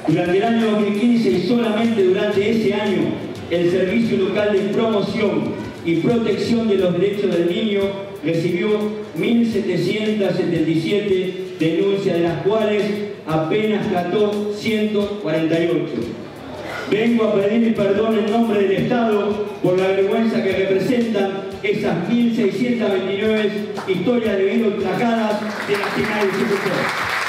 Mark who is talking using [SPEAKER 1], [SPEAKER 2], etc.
[SPEAKER 1] Durante el año 2015 y solamente durante ese año, el Servicio Local de Promoción y Protección de los Derechos del Niño recibió 1.777 denuncias, de las cuales apenas trató 148. Vengo a pedir perdón en nombre del Estado por la vergüenza que representan esas 1.629 historias de vida ultrajadas de nacionales y